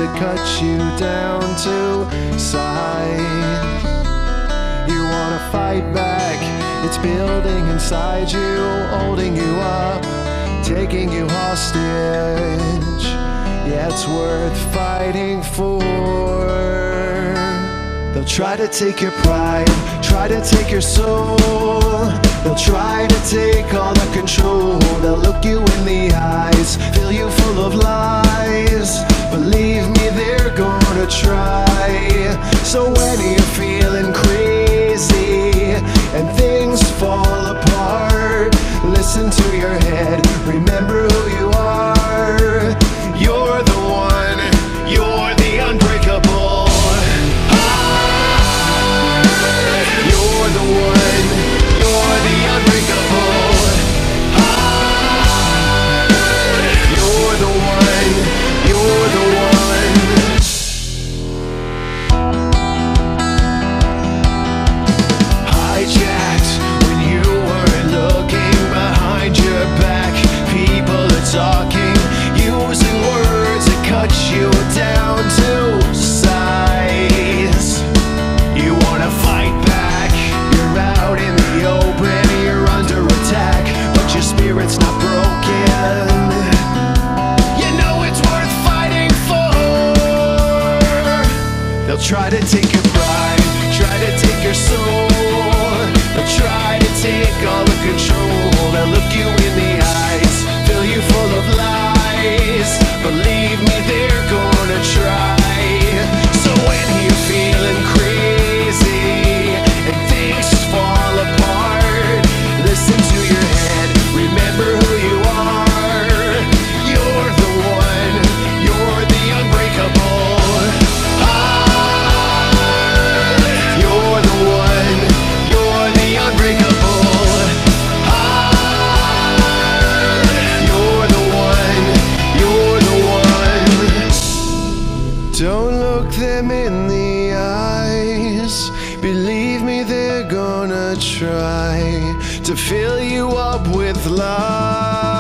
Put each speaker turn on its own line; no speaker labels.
cut you down to size. You wanna fight back, it's building inside you, holding you up, taking you hostage. Yeah, it's worth fighting for. They'll try to take your pride, try to take your soul. They'll try to take all the control. They'll look you in the eyes, fill you full of lies. Believe me, they're gonna try. So when you're feeling crazy and things fall apart, listen to your head, remember who you are. You're the one, you're the unbreakable. You're the one, you're the unbreakable. You're the one, you're the one. Hijacked when you weren't looking behind your back. People are talking, using words that cut you down to size. You wanna fight back, you're out in the open, you're under attack, but your spirit's not broken. You know it's worth fighting for. They'll try to take your pride, try to take your soul. They'll try to take all the control. They'll look you in the eyes, fill you full of lies. Believe me, they're gonna try. So when you're feeling crazy and things fall apart, listen to your head, remember who you are. You're the one, you're the unbreakable. You're the one, you're the unbreakable. You're the one, you're the one. Don't look them in the eyes, believe me, they're gonna try to fill you up with lies.